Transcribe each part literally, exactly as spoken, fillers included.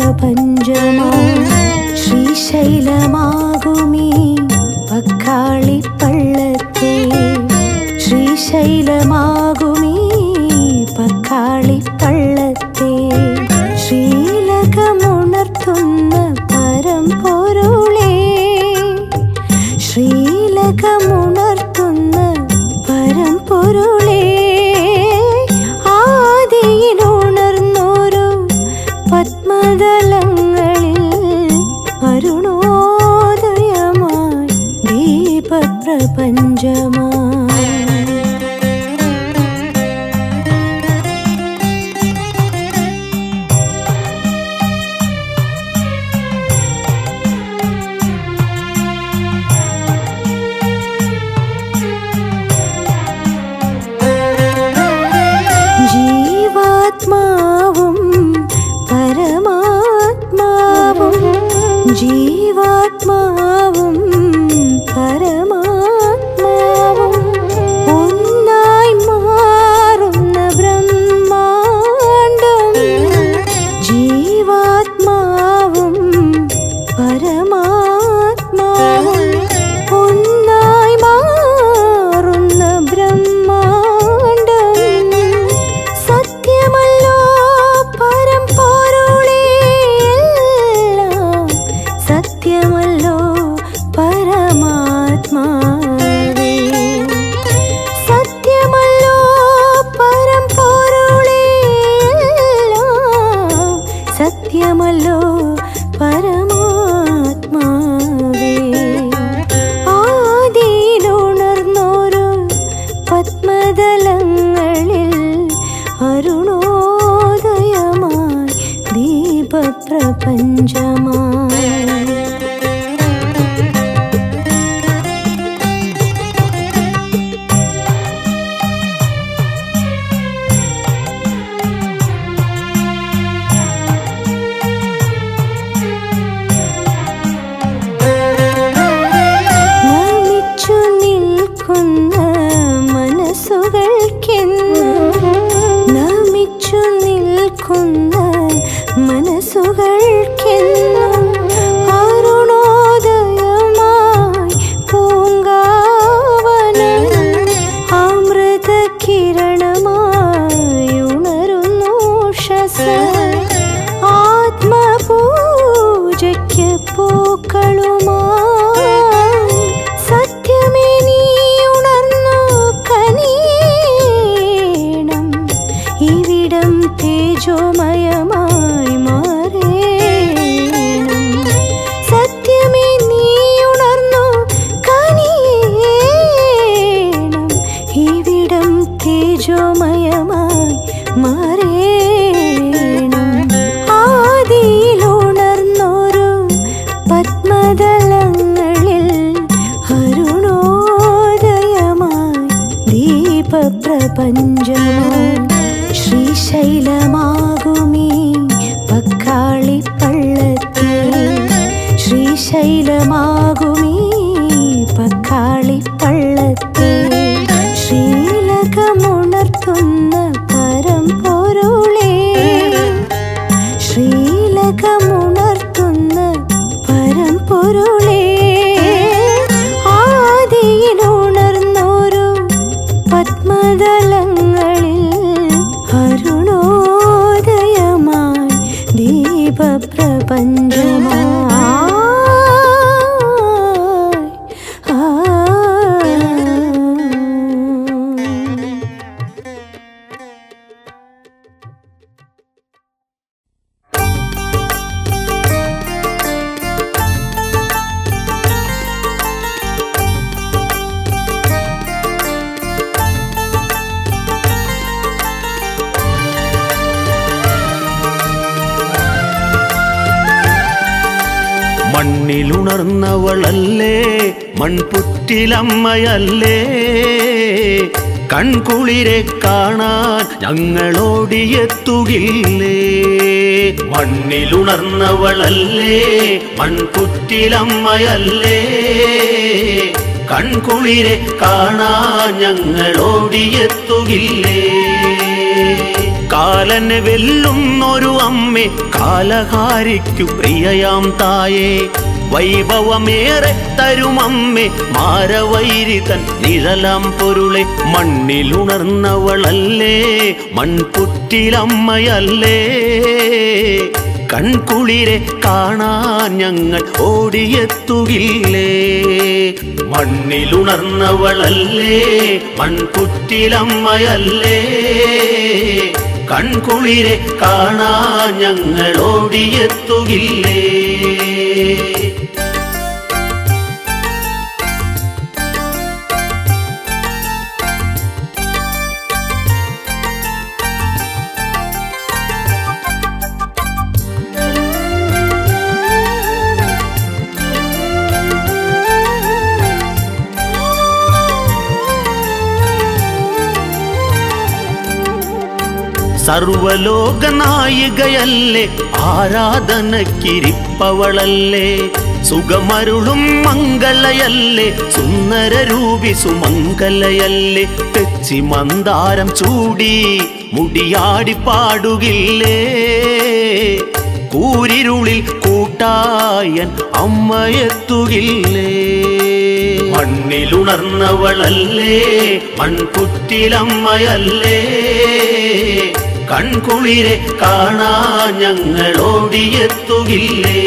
ദീപപ്രപഞ്ചമാ ശ്രീശൈലമാകുമീ പക്കാളിപ്പള്ളത്തെ ശ്രീശൈലമാകുമീ പക്കാളിപ്പള്ളത്തെ ശ്രീലകമുണർത്തുന്ന പരമ്പൊരുളേ ശ്രീലകമുണർത്തുന്ന പരമ്പൊരുളേ ആദിയിലുണർന്നോരു പത്മദളങ്ങളിൽ അരുണോദയമായി ദീപപ്രപഞ്ചമായി ജീവാത്മാവും പരമാത്മാവും ഒന്നായി മാറുന്ന ബ്രഹ്മാണ്ഡം ജീവാത്മാവും പരമാത്മാവും ഒന്നായി മാറുന്ന ബ്രഹ്മാണ്ഡം സത്യമല്ലോ പരമ്പൊരുളേ സത്യമല്ലോ പരമാത്മാവേ സത്യമല്ലോ പരമ്പൊരുളേ സത്യമല്ലോ പരമാത്മാവേ ആദിയിലുണർന്നോരു പത്മദളങ്ങളിൽ അരുണോദയമായി ദീപപ്രപഞ്ചമായി മനസ്സുകൾക്കെന്നും അരുണോദയമായി പൂങ്കാവനം അമൃതകിരണമായി ഉണരുന്നു ഉഷസ് ആത്മപൂജയ്ക്ക് പൂക്കളുമായി സത്യമേ നീ ഉണർന്നു കനിയണം ഇവിടം തേജോമയമായി മാറേണം സത്യമേ നീ ഉണർന്നു കനിയണം ഇവിടം തേജോമയമായി മാറേണം ആദിയിലുണർന്നോരു പത്മദളങ്ങളിൽ അരുണോദയമായി ദീപപ്രപഞ്ചമായി ശ്രീശൈലമാകുമീ പക്കാളിപ്പള്ളത്തെ ശ്രീശൈലമാകുമീ പക്കാളിപ്പള്ളത്തെ ശ്രീലകമുണർത്തുന്ന പരമ്പൊരുളേ ശ്രീലകമുണർത്തുന്ന പരമ്പൊരുളേ ആദിയിലുണർന്നോരു പത്മദളങ്ങളിൽ അരുണോദയമായി ദീപപ്രപഞ്ചമായി മണ്ണിലുണർന്നവളല്ലേ മൺപുറ്റിലമ്മയല്ലേ കൺകുളിരെ കാണാൻ ഞങ്ങളോടിയെത്തുകില്ലേ മണ്ണിലുണർന്നവളല്ലേ മൺപുറ്റിലമ്മയല്ലേ കൺകുളിരെ കാണാൻ ഞങ്ങളോടിയെത്തുകില്ലേ കാലനെ വെല്ലുന്നൊരു അമ്മേ കാലഹാരിക്കു പ്രിയയാം തായേ വൈഭവമേറെ തരുമമ്മേ മാരവൈരിതൻ നിഴലാം പൊരുളെ മണ്ണിലുണർന്നവളല്ലേ മൺപുറ്റിലമ്മയല്ലേ കൺകുളിരെ കാണാൻ ഞങ്ങൾ ഓടിയെത്തുകില്ലേ മണ്ണിലുണർന്നവളല്ലേ മൺപുറ്റിലമ്മയല്ലേ കൺകുളിരെ കാണാൻ ഞങ്ങൾ ഓടിയെത്തുകില്ലേ സർവലോകനായികയല്ലേ ആരാധനക്കിരിപ്പവളല്ലേ സുഖമരുളും മംഗളയല്ലേ സുന്ദരരൂപി സുമംഗലയല്ലേ തെച്ചി മന്ദാരം ചൂടി മുടിയാടി പാടുകില്ലേ കൂരിരുളിൽ കൂട്ടായൻ അമ്മയെത്തുകില്ലേ മണ്ണിലുണർന്നവളല്ലേ മൺപുറ്റിലമ്മയല്ലേ കൺകുളിരെ കാണാൻ ഞങ്ങൾ ഓടിയെത്തുകില്ലേ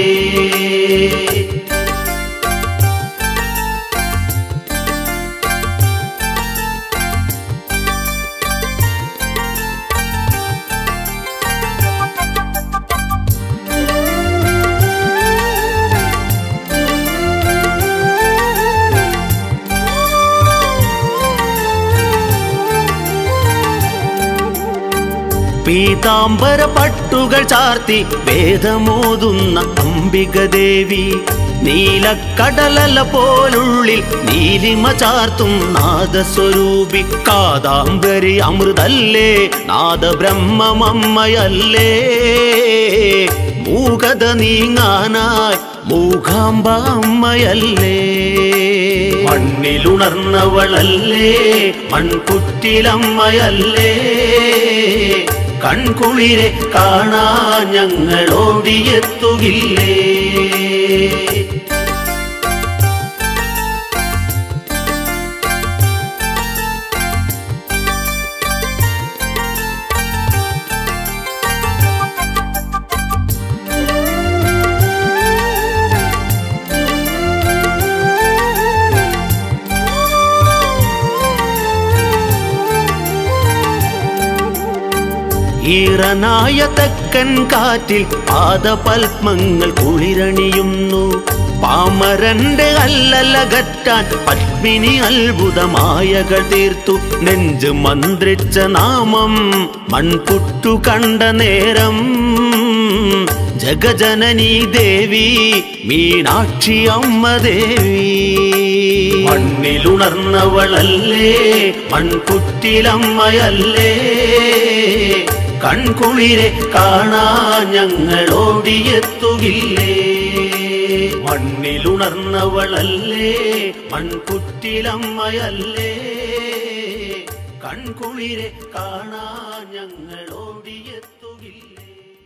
പീതാംബര പട്ടുകൾ ചാർത്തി വേദമോതുന്ന അംബിക ദേവി നീലക്കടലല പോലുള്ളിൽ നീലിമ ചാർത്തും നാദസ്വരൂപി കാദാംബരി അമൃതല്ലേ നാദബ്രഹ്മമമ്മയല്ലേ മൂകത നീങ്ങാനായി മൂകാംബ അമ്മയല്ലേ മണ്ണിലുണർന്നവളല്ലേ മൺപുറ്റിലമ്മയല്ലേ കൺകുളിരെ കാണാൻ ഞങ്ങൾ ഓടിയെത്തുകില്ലേ ഈറനായ തെക്കൻ കാറ്റിൽ പാദപത്മങ്ങൾ കുളിരണിയുന്നു പാമരന്റെ അല്ലലകറ്റാൻ പത്മിനി അത്ഭുതമായകൾ തീർത്തു നെഞ്ച് മന്ത്രിച്ച നാമം മൺപുട്ടു കണ്ട നേരം ജഗജനനി ദേവി മീനാക്ഷി അമ്മ ദേവി മണ്ണിലുണർന്നവളല്ലേ മൺപുറ്റിലമ്മയല്ലേ കൺകുളിരെ കാണാൻ ഞങ്ങൾ ഓടിയെത്തുകില്ലേ മണ്ണിലുണർന്നവളല്ലേ മൺപുറ്റിലമ്മയല്ലേ കൺകുളിരെ കാണാൻ ഞങ്ങൾ ഓടിയെത്തുകില്ലേ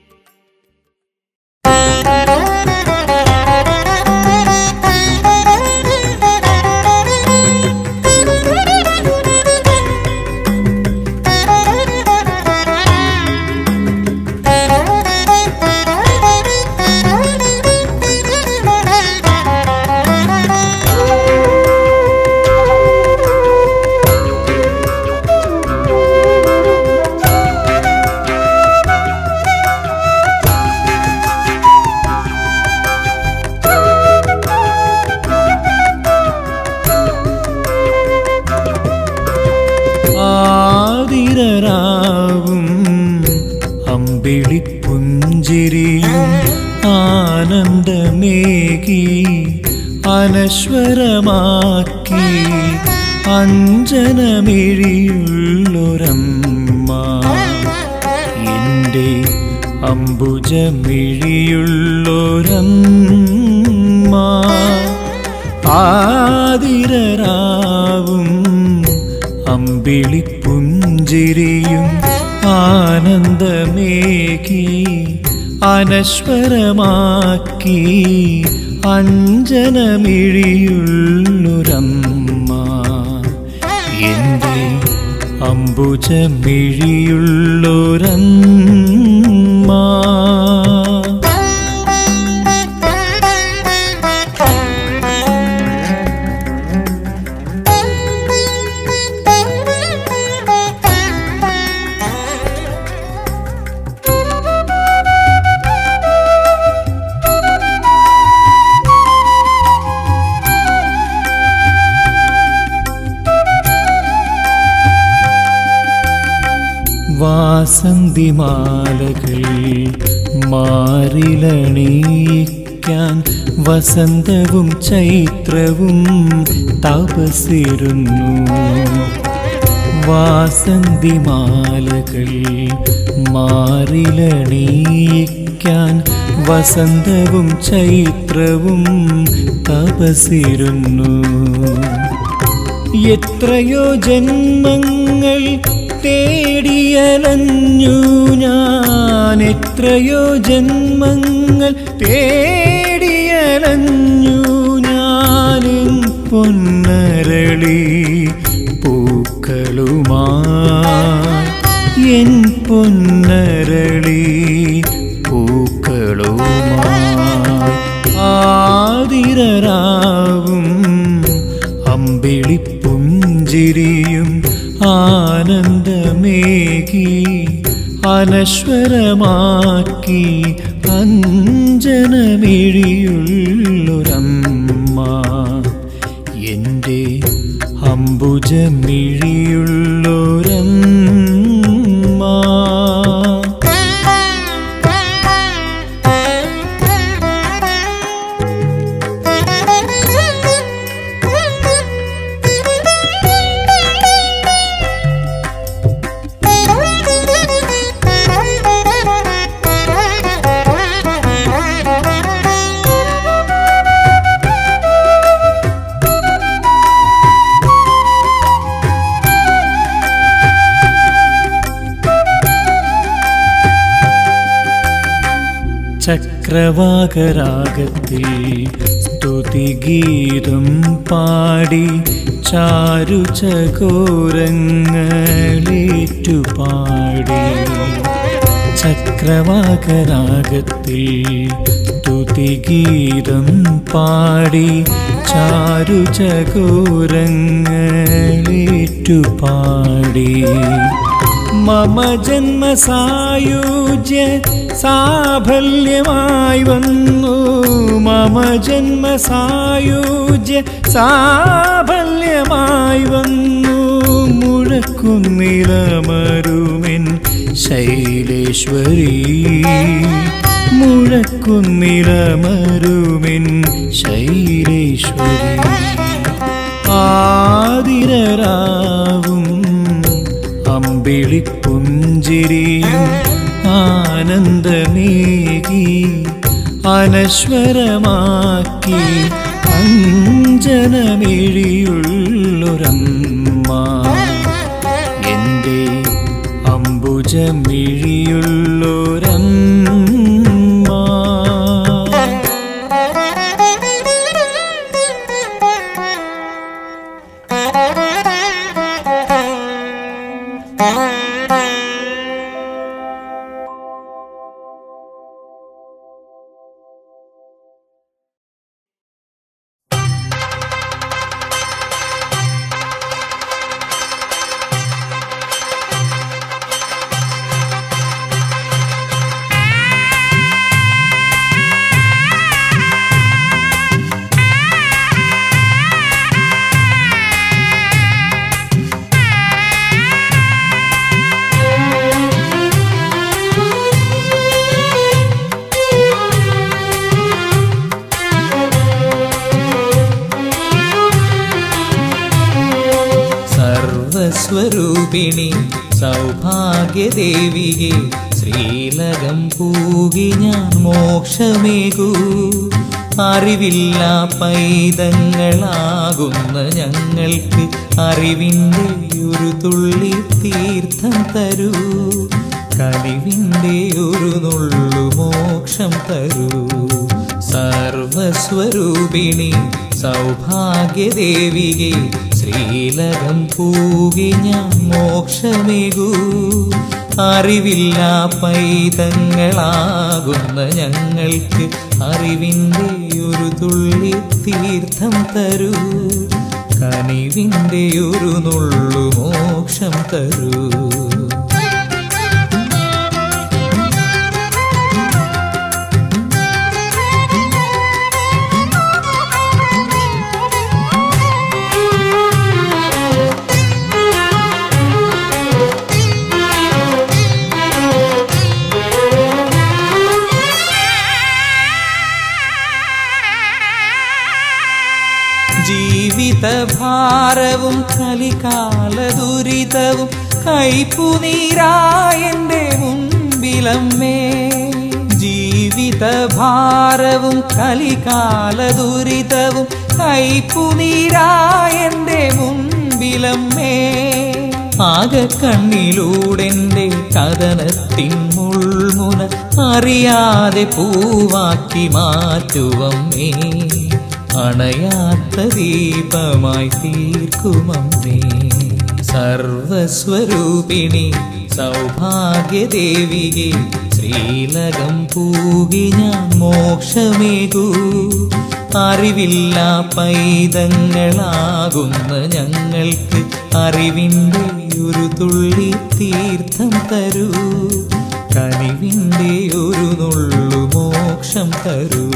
പുഞ്ചിരിയും ആനന്ദമേകി അനശ്വരമാക്കി അഞ്ജനമിഴിയുള്ളൊരമ്മ എൻ്റെ അംബുജമിഴിയുള്ളൊരമ്മ ആതിരരാവും അമ്പിളിപ്പുഞ്ചിരിയും ആനന്ദമേകി അനശ്വരമാക്കി അഞ്ജനമിഴിയുള്ളൊരമ്മ എൻ്റെ അംബുജമിഴിയുള്ളൊരമ്മ. വാസന്തിമാലകൾ മാറിലണിയിക്കാൻ വസന്തവും ചൈത്രവും തപസ്സിരുന്നു. വാസന്തിമാലകൾ മാറിലണിയിക്കാൻ വസന്തവും ചൈത്രവും തപസ്സിരുന്നു. എത്രയോ ജന്മങ്ങൾ തേടിയലഞ്ഞു ഞാൻ, എത്രയോ ജന്മങ്ങൾ തേടിയലഞ്ഞു ഞാൻ പൊന്നരളി പൂക്കളുമായി, എൻ പൊന്നരളി പൂക്കളുമായി. ആതിരരാവും അമ്പിളിപ്പുഞ്ചിരിയും ആനന്ദമേകി അനശ്വരമാക്കി അഞ്ജനമിഴിയുള്ളൊരമ്മ എൻ്റെ അംബുജമിഴിയുള്ളൊരമ്മ. ചക്രവാകരാഗത്തിൽ സ്തുതിഗീതം പാടി ചാരുചകോരങ്ങളേറ്റുപാടി. ചക്രവാകരാഗത്തിൽ സ്തുതിഗീതം പാടി ചാരുചകോരങ്ങളേറ്റുപാടി. മമ ജന്മസായുജ്യ സാഫല്യമായി വന്നു, മമ ജന്മസായുജ്യ സാഫല്യമായി വന്നു. മുഴക്കുന്നിലമരുമെൻ ശൈലേശ്വരി, മുഴക്കുന്നിലമരുമെൻ ശൈലേശ്വരി. ആതിരരാവും അമ്പിളിപ്പുഞ്ചിരിയും ആനന്ദമേകി അനശ്വരമാക്കി അഞ്ജനമിഴിയുള്ളൊരമ്മ എൻ്റെ അംബുജമിഴിയുള്ളൊരമ്മ. സ്വരൂപിണി സൗഭാഗ്യദേവിയെ ശ്രീലകം പൂകി ഞാൻ മോക്ഷമേകൂ. അറിവില്ല പൈതങ്ങളാകുന്ന ഞങ്ങൾക്ക് അറിവിൻ്റെ ഒരു തുള്ളി തീർത്ഥം തരൂ. കനിവിൻ്റെ ഒരു നുള്ളു മോക്ഷം തരൂ. സർവസ്വരൂപിണി സൗഭാഗ്യദേവികെ ശ്രീലകം പൂകി ഞാൻ മോക്ഷമേകൂ. അറിവില്ല പൈതങ്ങളാകുന്ന ഞങ്ങൾക്ക് അറിവിൻ്റെ ഒരു തുള്ളി തീർത്ഥം തരൂ. കനിവിൻ്റെ ഒരു നുള്ളു മോക്ഷം തരൂ. ജീവിതഭാരവും കലികാല ദുരിതവും കൈപ്പുനീരായെൻ്റെ മുൻപിലമ്മേ. ജീവിതഭാരവും കലികാല ദുരിതവും കൈപ്പുനീരായെൻ്റെ മുൻപിലമ്മേ. ആകെ കണ്ണിലൂടെൻ്റെ കഥനത്തിൻ മുൾമുന അറിയാതെ പൂവാക്കി മാറ്റുവമ്മേ. അണയാത്ത ദീപമായി തീർക്കുമമ്മേ. സർവസ്വരൂപിണി സൗഭാഗ്യദേവികെ ശ്രീലകം പൂകി ഞാൻ മോക്ഷമേകൂ. അറിവില്ല പൈതങ്ങളാകുന്ന ഞങ്ങൾക്ക് അറിവിൻ്റെ ഒരു തുള്ളി തീർത്ഥം തരൂ. കനിവിൻ്റെ ഒരു നുള്ളു മോക്ഷം തരൂ.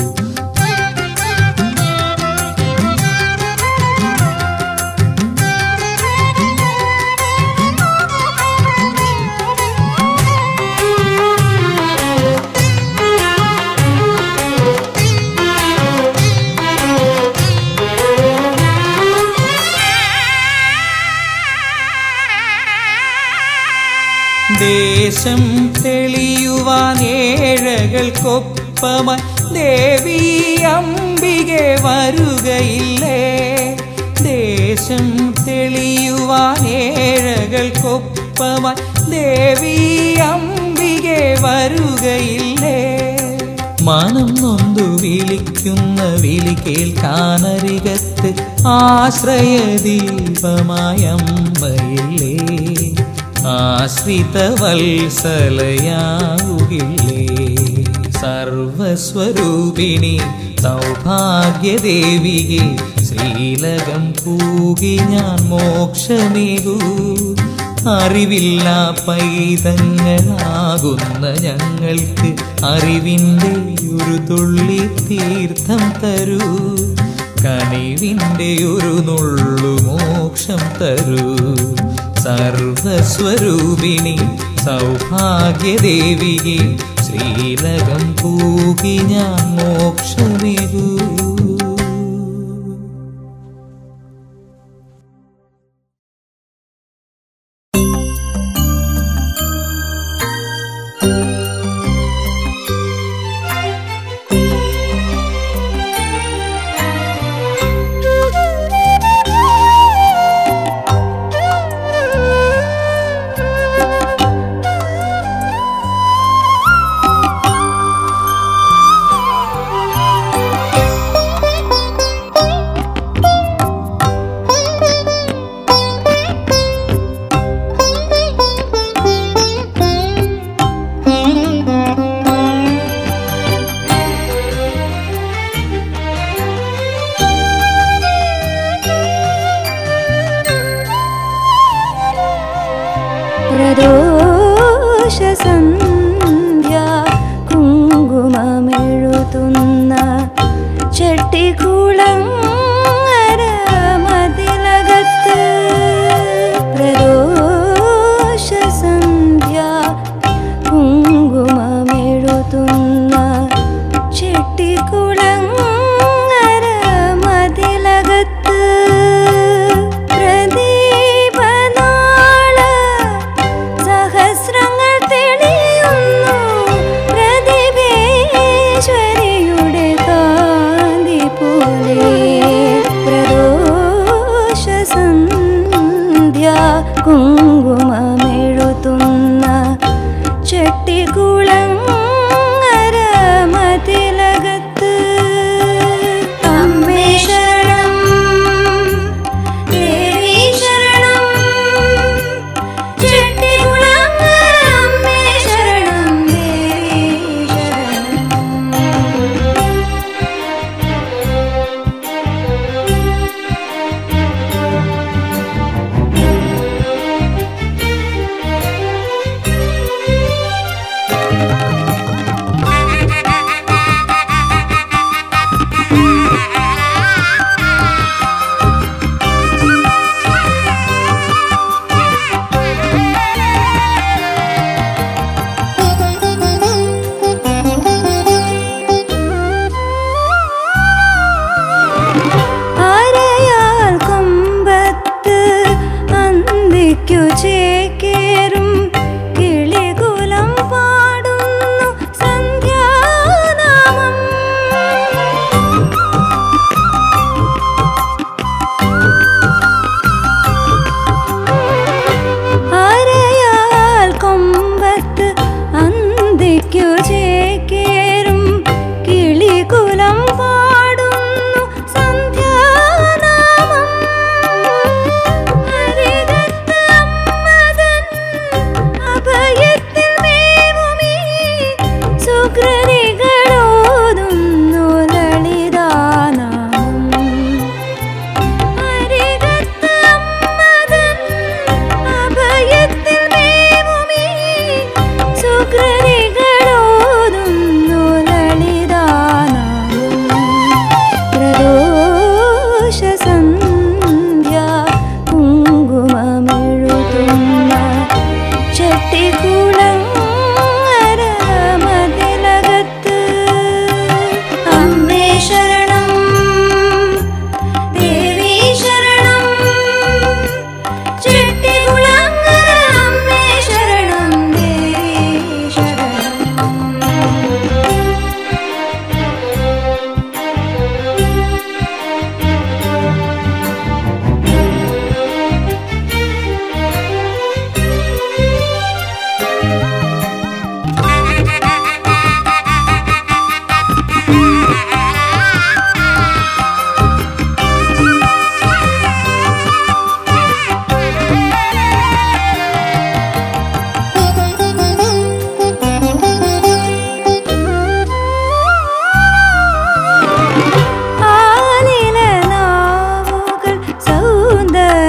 ദേശം തെളിയുവാൻ ഏഴകൾക്കൊപ്പമായി ദേവി അംബികെ വരുകയില്ലേ. ദേശം തെളിയുവാൻ ഏഴകൾക്കൊപ്പമായി ദേവി അംബികെ വരുകയില്ലേ. മനം നൊന്തു വിളിക്കുന്ന വിളി കേൾക്കാനരികത്ത് ആശ്രയദീപമായ അമ്മയില്ലേ. ആശ്രിത വത്സലയാവുകില്ലേ. സർവസ്വരൂപിണി സൗഭാഗ്യദേവികെ ശ്രീലകം പൂകി ഞാൻ മോക്ഷമേകൂ. അറിവില്ല പൈതങ്ങളാകുന്ന ഞങ്ങൾക്ക് അറിവിൻ്റെ ഒരു തുള്ളി തീർത്ഥം തരൂ. കനിവിൻ്റെ ഒരു നുള്ളു മോക്ഷം തരൂ. സർവസ്വരൂപിണി സൗഭാഗ്യദേവികെ ശ്രീലകം പൂകി ഞാൻ മോക്ഷമേകൂ. പ്രദോഷസന്ധ്യ കുങ്കുമമെഴുതുന്ന ചെട്ടിക്കുളങ്ങര മതിലകത്ത്. പ്രദോഷസന്ധ്യ കുങ്കുമമെഴുതുന്ന ചെട്ടിക്കുളങ്ങര മതിലകത്ത്. കുങ്കുമമെഴുതുന്ന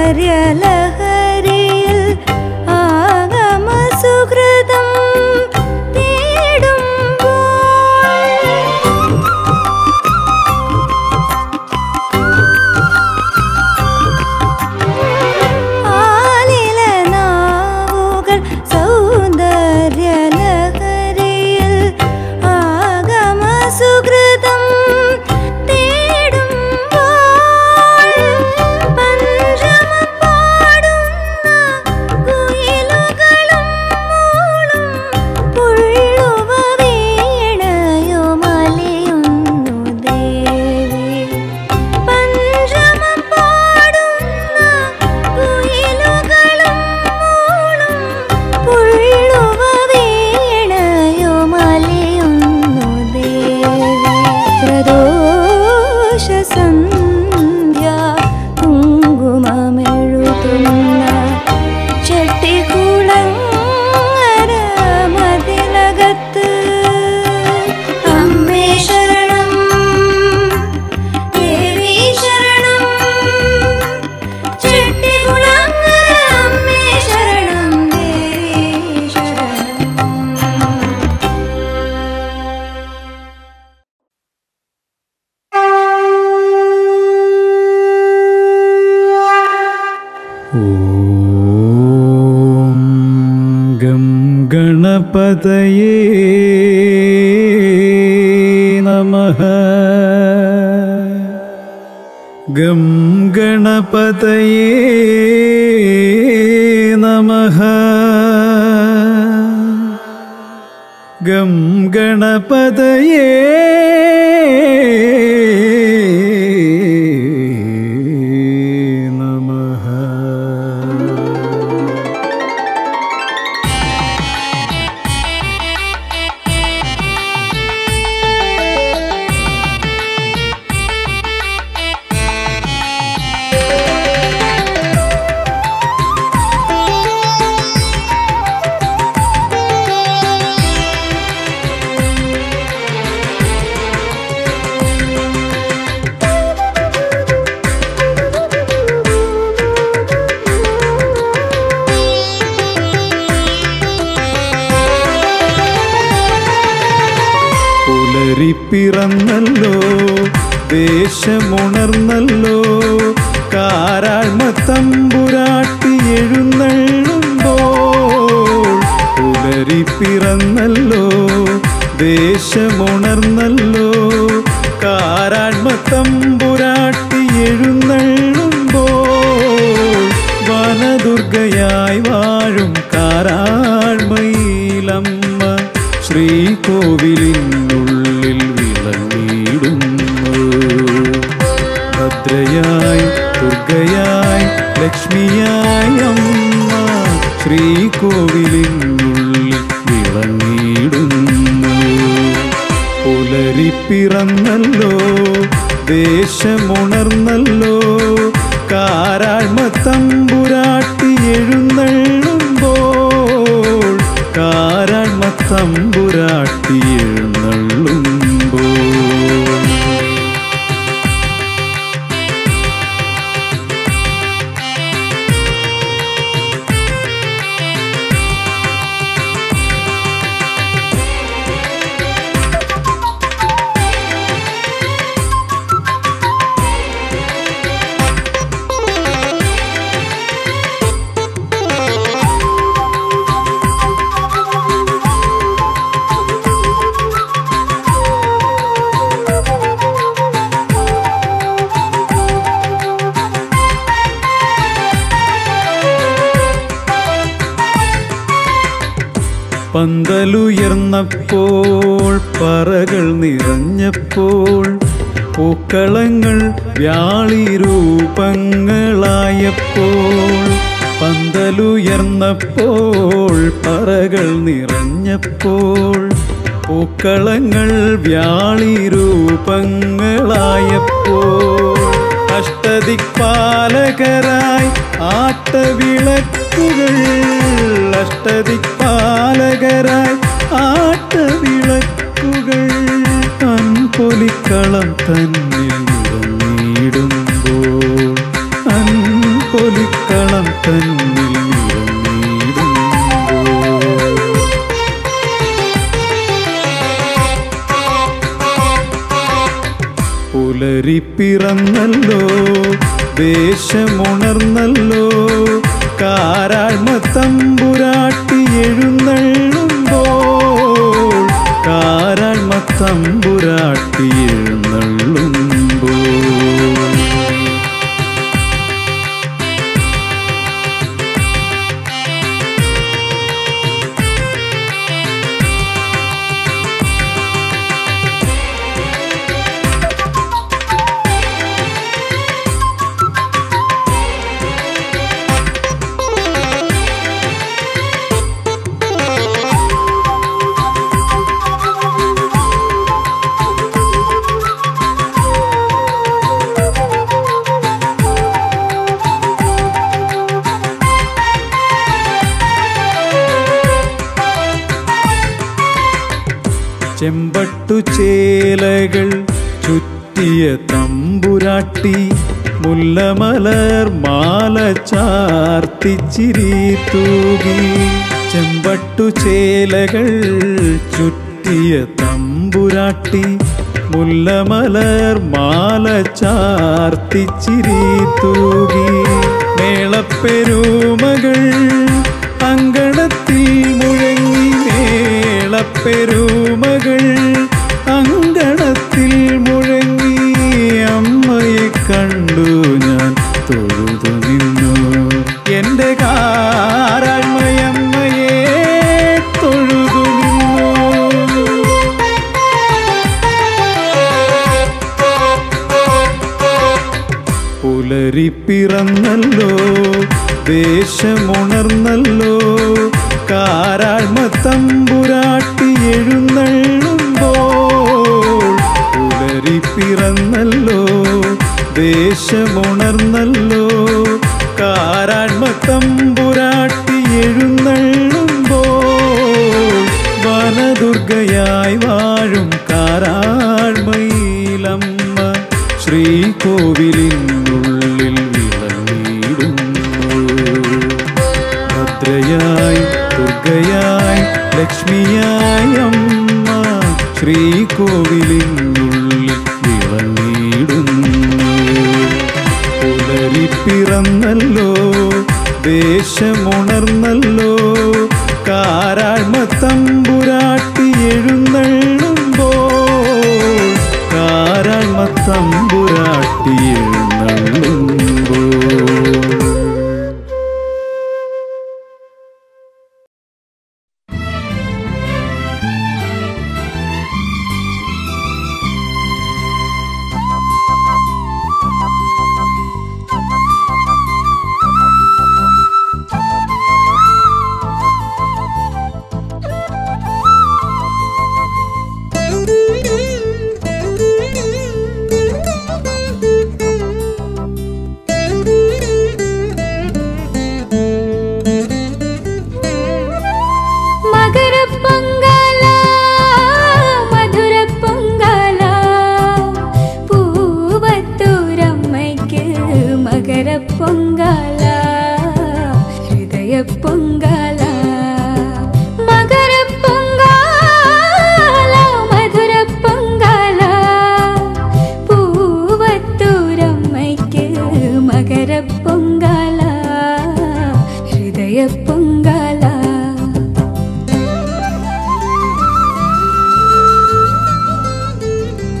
സൗന്ദര്യലഹരിയിൽ ആഗമസുകൃതം ഗണപതയേ നമഃ. ഗം ഗണപതയേ നമഃ. ഗം ഗണപതയേ നമഃ. പിറന്നല്ലോ ദേശമുണർന്നല്ലോ കാരാഴ്മത്തമ്പുരാട്ടി എഴുന്നള്ളുമ്പോൾ. പുലരി പിറന്നല്ലോ ദേശമുണർന്നല്ലോ കാരാഴ്മത്തമ്പുരാട്ടി എഴുന്നള്ളുമ്പോൾ. വനദുർഗയായി വാഴും കാരാഴ്മയിലമ്മ ശ്രീകോവിലിനുള്ളിൽ വിളങ്ങിയിടുന്നു. ഭദ്രയായി ദുർഗയായി ലക്ഷ്മിയായി അമ്മ ശ്രീകോവിലിനുള്ളിൽ വിളങ്ങിയിടുന്നു. പുലരി പിറന്നല്ലോ ദേശമുണർന്നല്ലോ കാരാഴ്മത്തമ്പുരാട്ടി എഴുന്നള്ളുമ്പോൾ. കാരാഴ്മത്തമ്പുരാട്ടി എഴുന്നള്ളുമ്പോൾ. പന്തലുയർന്നപ്പോൾ പറകൾ നിറഞ്ഞപ്പോൾ പൂക്കളങ്ങൾ വ്യാളിരൂപങ്ങളായപ്പോൾ. പന്തലുയർന്നപ്പോൾ പറകൾ നിറഞ്ഞപ്പോൾ പൂക്കളങ്ങൾ വ്യാളിരൂപങ്ങളായപ്പോൾ. അഷ്ടദിക്പാലകരായി ആട്ടവിളക്കുകൾ അഷ്ടദിക്പാലകരായി ആട്ടവിളക്കുകൾ അൻപൊലിക്കളം തന്നിൽ നിറഞ്ഞിടുമ്പോൾ. അൻപൊലിക്ക പിറന്നല്ലോ ദേശമുണർന്നല്ലോ കാരാഴ്മത്തമ്പുരാട്ടി എഴുന്നള്ളുമ്പോൾ കാരാഴ്മത്തമ്പുരാട്ടി എഴുന്നള്ളുമ്പോൾ ചെമ്പട്ടു ചേലകൾ ചുറ്റിയ തമ്പുരാട്ടി മുല്ലമലർ മാല ചാർത്തിച്ചിരി തൂകി ചെമ്പട്ടു ചേലകൾ ചുറ്റിയ തമ്പുരാട്ടി മുല്ലമലർ മാല ചാർത്തിച്ചിരി തൂകി മേളപ്പെരുമകൾ അങ്കണത്തിൽ മുഴങ്ങി മേളപ്പെരുമകൾ അങ്കണത്തിൽ മുഴങ്ങി അമ്മയെ കണ്ടു ഞാൻ തൊഴുതു നിന്നു എൻ്റെ കാരാഴ്മയമ്മയെ തൊഴുതു നിന്നു പുലരി പിറന്നല്ലോ ദേശമുണർന്നല്ലോ കാരാഴ്മത്തമ്പുരാട്ടി എഴുന്നള്ളുമ്പോൾ പുലരി പിറന്നല്ലോ ദേശമുണർന്നല്ലോ കാരാഴ്മത്തമ്പുരാട്ടി എഴുന്നള്ളുമ്പോൾ വനദുർഗയായി വാഴും കാരാഴ്മയിലമ്മ ശ്രീകോവിലിനുള്ളിൽ ഭദ്രയായി ദുർഗയായി ലക്ഷ്മിയായി അമ്മ ശ്രീകോവിലിനുള്ളിൽ വിളങ്ങിടുന്നു പുലരി പിറന്നല്ലോ ദേശമുണർന്നല്ലോ കാരാഴ്മത്തമ്പുരാട്ടി എഴുന്നള്ളുമ്പോൾ കാരാഴ്മത്തമ്പുരാട്ടി എഴുന്നള്ളുമ്പോൾ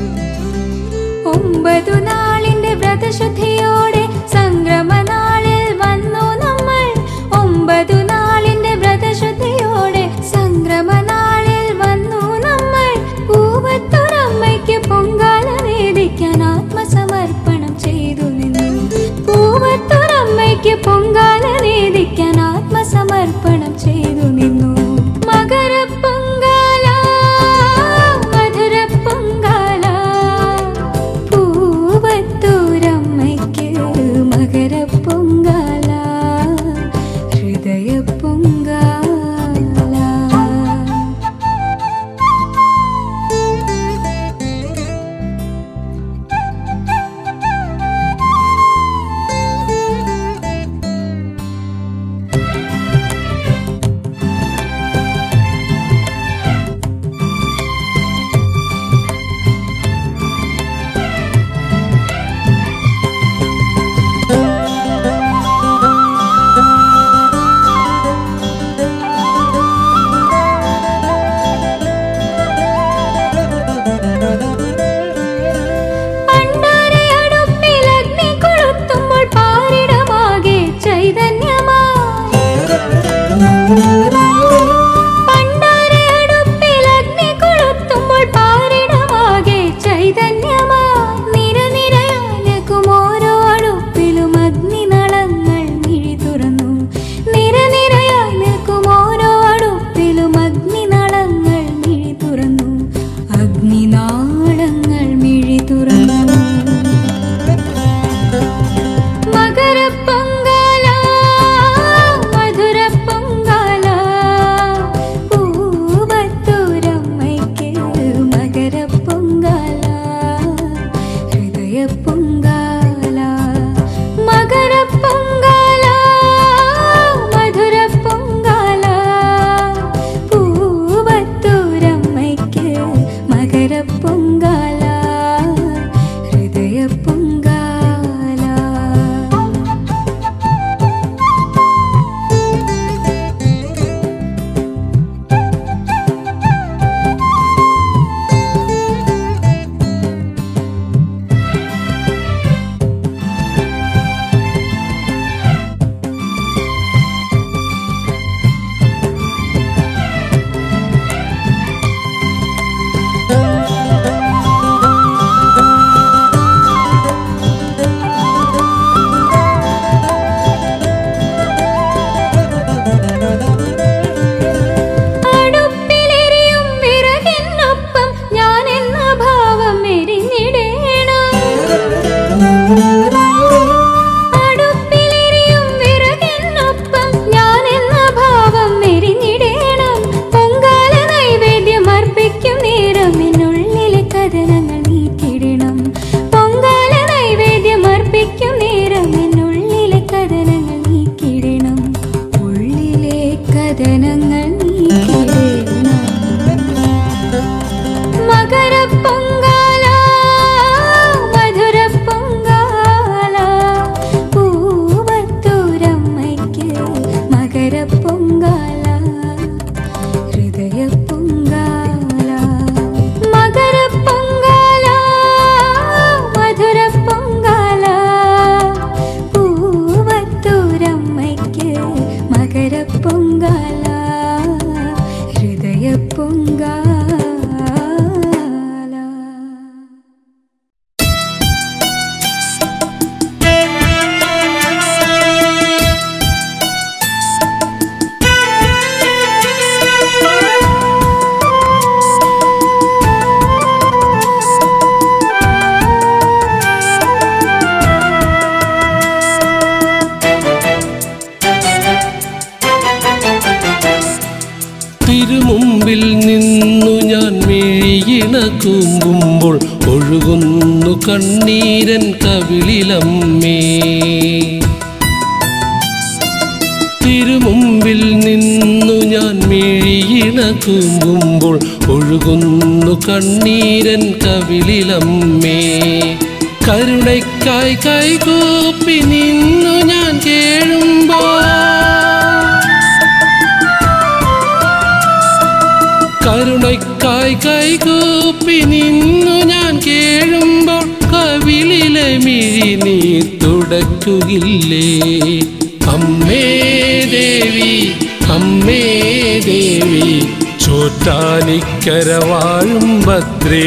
ഒമ്പതു നാളിന്റെ വ്രതശുദ്ധിയോടെ സംക്രമനാളിൽ തിരുമുമ്പിൽ നിന്നു ഞാൻ മിഴിയിണ കൂമ്പുമ്പോൾ ഒഴുകുന്നു കണ്ണീരൻ കവിളിലമ്മേ. തിരുമുമ്പിൽ നിന്നു ഞാൻ മിഴിയിണ കൂമ്പുമ്പോൾ ഒഴുകുന്നു കണ്ണീരൻ കവിളിലമ്മേ. കരുണയ്ക്കായി കൈകൂപ്പി നിന്നു ഞാൻ കേഴുമ്പോൾ കരുണയ്ക്കായി കൈകൂപ്പി നിന്നു ഞാൻ കേഴുമ്പോൾ കവിളിലെ മിഴി നീ തുടയ്ക്കുകയില്ലേ. അമ്മേ ദേവി അമ്മേ ദേവി ചോറ്റാനിക്കര വാഴും ഭദ്രേ.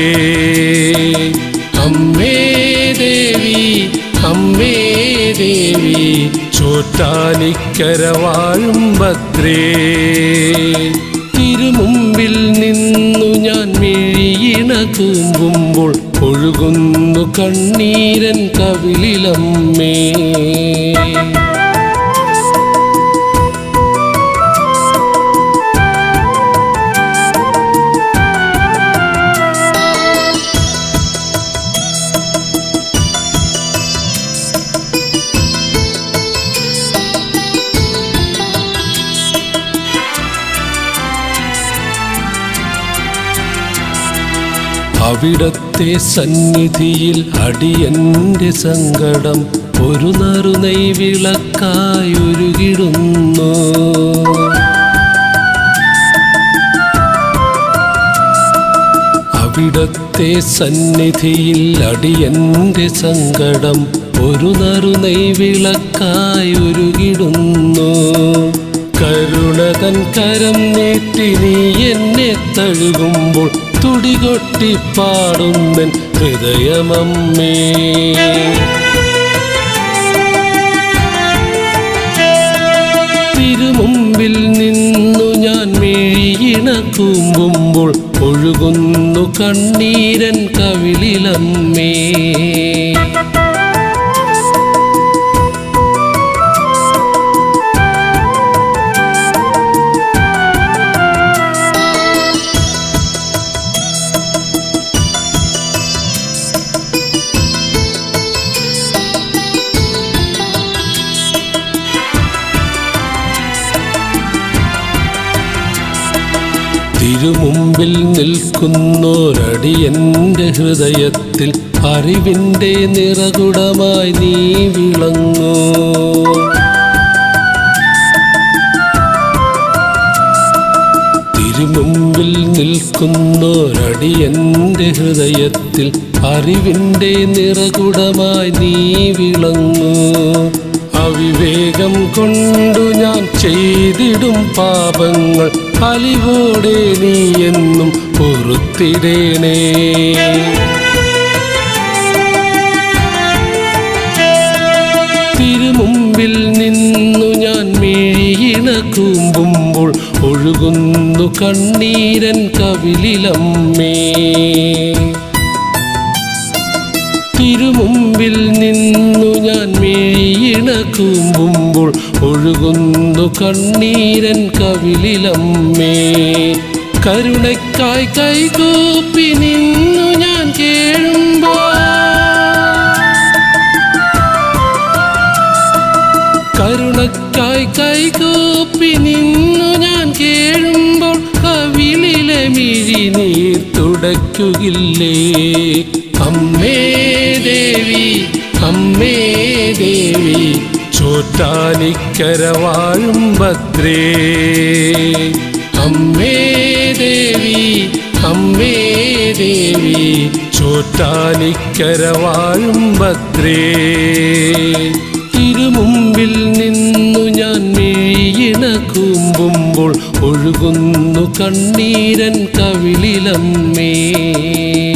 അമ്മേ ദേവി അമ്മേ ദേവി ചോറ്റാനിക്കര വാഴും ഭദ്രേ. തിരുമുമ്പിൽ നിന്നു ഞാൻ മിഴിയിണ കൂമ്പുമ്പോൾ ഒഴുകുന്നു കണ്ണീരൻ കവിളിലമ്മേ. അവിടത്തെ സന്നിധിയിൽ അടിയന്റെ സങ്കടം ഒരു നറുനൈ വിളക്കായി ഉരുകിടുന്നു. അവിടത്തെ സന്നിധിയിൽ അടിയന്റെ സങ്കടം ഒരു നറുനൈ വിളക്കായി ഉരുകിടുന്നു. കരുണതൻ കരം നീട്ടി നീ എന്നെ തഴുകുമ്പോൾ തുടികൊട്ടിപ്പാടുന്നൻ ഹൃദയമമ്മേ. തിരുമുമ്പിൽ നിന്നു ഞാൻ മിഴിയിണ കൂമ്പുമ്പോൾ ഒഴുകുന്നു കണ്ണീരൻ കവിളിലമ്മേ. തിരുമുമ്പിൽ നിൽക്കുന്നോരടിയന്റെ ഹൃദയത്തിൽ അറിവിൻ്റെ നിറകുടമായി നീ വിളങ്ങൂ. തിരുമുമ്പിൽ നിൽക്കുന്നോരടിയന്റെ ഹൃദയത്തിൽ അറിവിൻ്റെ നിറകുടമായി നീ വിളങ്ങൂ. അവിവേകം കൊണ്ടു ഞാൻ ചെയ്തിടും പാപങ്ങൾ അലിവോടെ നീ എന്നും പൊറുത്തിടേണേ. തിരുമുമ്പിൽ നിന്നു ഞാൻ മിഴിയിണ കൂമ്പുമ്പോൾ ഒഴുകുന്നു കണ്ണീരൻ കവിളിലമ്മേ. തിരുമുമ്പിൽ നിന്നു ഞാൻ മിഴിയിണ കൂമ്പുമ്പോൾ ഒഴുകുന്നു കണ്ണീരൻ കവിളിലമ്മേ. കരുണയ്ക്കായി കൈകൂപ്പി നിന്നു ഞാൻ കേഴുമ്പോൾ കരുണയ്ക്കായി കൈകൂപ്പി നിന്നു ഞാൻ കേഴുമ്പോൾ കവിളിലെ മിഴി നീ തുടയ്ക്കുകയില്ലേ. അമ്മേ ദേവി അമ്മേ ദേവി ചോറ്റാനിക്കര വാഴും ഭദ്രേ. അമ്മേ ദേവി അമ്മേ ദേവി ചോറ്റാനിക്കര വാഴും ഭദ്രേ. തിരുമുമ്പിൽ നിന്നു ഞാൻ മിഴിയിണ കൂമ്പുമ്പോൾ ഒഴുകുന്നു കണ്ണീരൻ കവിളിലമ്മേ.